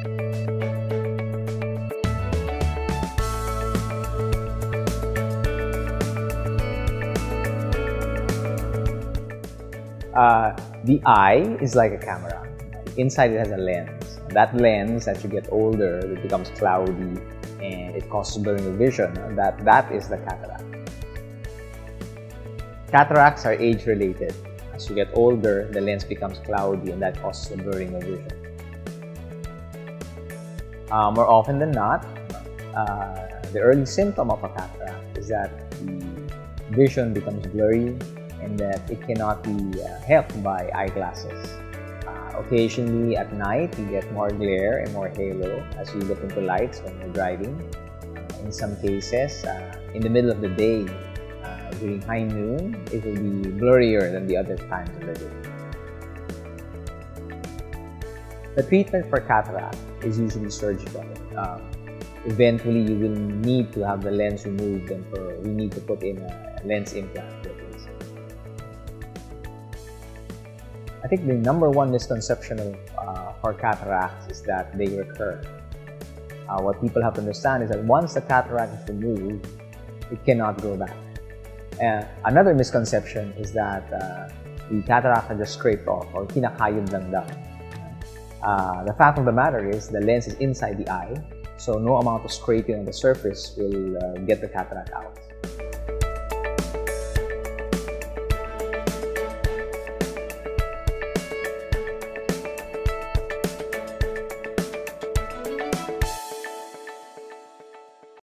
The eye is like a camera. Inside it has a lens. That lens, as you get older, it becomes cloudy and it causes blurring of vision. That is the cataract. Cataracts are age-related. As you get older, the lens becomes cloudy and that causes the blurring of vision. More often than not, the early symptom of a cataract is that the vision becomes blurry and that it cannot be helped by eyeglasses. Occasionally at night, you get more glare and more halo as you look into lights when you're driving. In some cases, in the middle of the day, during high noon, it will be blurrier than the other times of the day. The treatment for cataract is usually surgical. Eventually, you will need to have the lens removed and we need to put in a lens implant to replace it. I think the number one misconception for cataracts is that they recur. What people have to understand is that once the cataract is removed, it cannot grow back. Another misconception is that the cataract are just scraped off or kinakayod lang daw. The fact of the matter is the lens is inside the eye, so no amount of scraping on the surface will get the cataract out.